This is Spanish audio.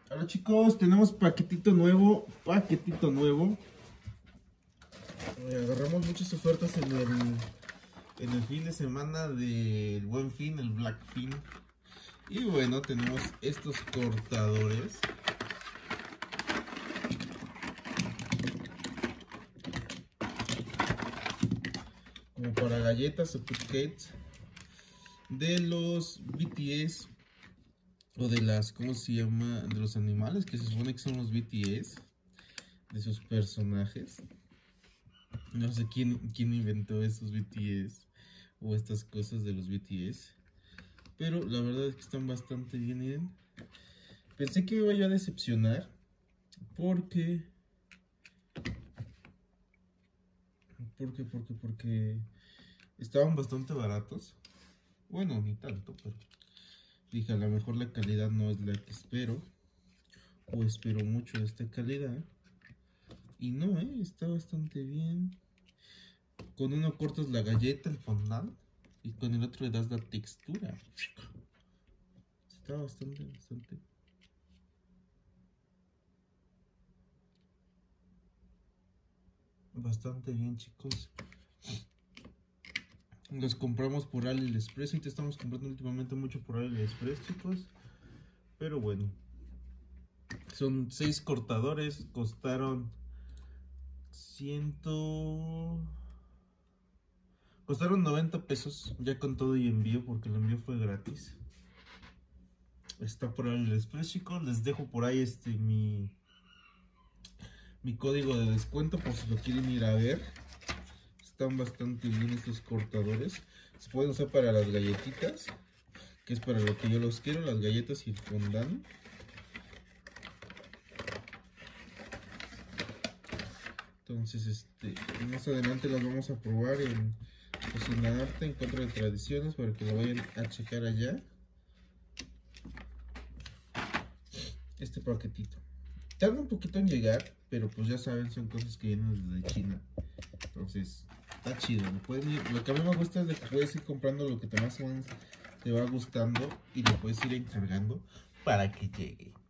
Hola chicos, tenemos paquetito nuevo. Agarramos muchas ofertas en el fin de semana del Buen Fin, el Black Fin. Y bueno, tenemos estos cortadores. Como para galletas o cupcakes de los BTS. O de las, ¿cómo se llama? De los animales que se supone que son los BTS. De sus personajes. No sé quién inventó esos BTS. O estas cosas de los BTS. Pero la verdad es que están bastante bien, miren. Pensé que me iba a decepcionar. Porque estaban bastante baratos. Bueno, ni tanto, pero dije, a lo mejor la calidad no es la que espero. O espero mucho de esta calidad. Y no, está bastante bien. Con uno cortas la galleta, el fondant. Y con el otro le das la textura. Está bastante bien, chicos. Los compramos por AliExpress. Y te estamos comprando últimamente mucho por AliExpress, chicos. Pero bueno. Son 6 cortadores. Costaron Costaron 90 pesos. Ya con todo y envío. Porque el envío fue gratis. Está por AliExpress, chicos. Les dejo por ahí mi código de descuento por si lo quieren ir a ver. Están bastante bien estos cortadores. Se pueden usar para las galletitas, que es para lo que yo los quiero, las galletas y el fondant. Entonces, más adelante las vamos a probar en Cocina Arte, en Contra de Tradiciones, para que lo vayan a checar allá. Este paquetito tarda un poquito en llegar, pero pues ya saben, son cosas que vienen desde China. Entonces, está chido. Lo que a mí me gusta es de que puedes ir comprando lo que te más o menos te va gustando y lo puedes ir encargando para que llegue.